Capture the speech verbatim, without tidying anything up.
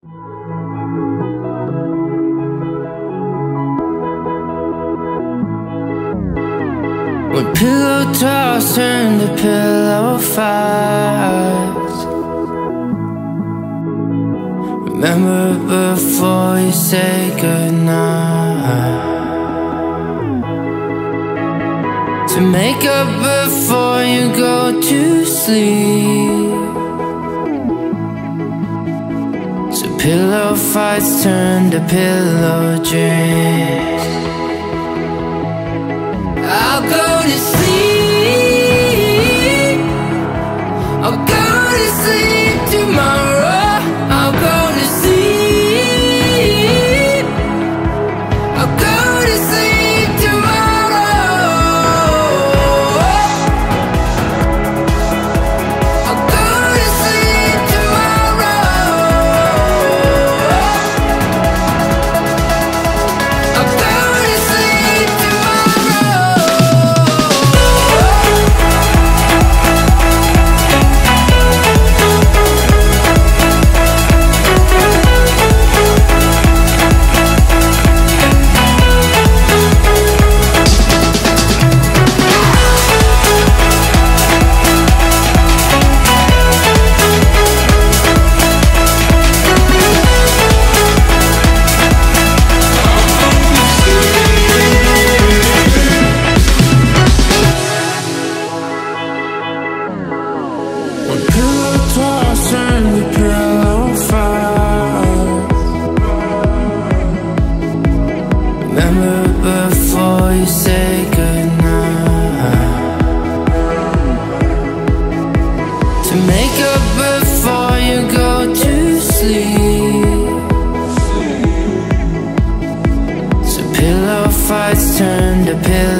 When pillow talks turn to pillow fights, remember before you say goodnight, to make up before you go to sleep. So pillow fights turn to pillow dreams. I'll go to sleep, I'll go to sleep tomorrow. I'll go to sleep, I'll go to sleep tomorrow. I'll go to sleep tomorrow. I'll go to sleep tomorrow. When pillow talks turn to pillow fights, remember before you say goodnight, to make up before you go to sleep. So pillow fights turn to pillow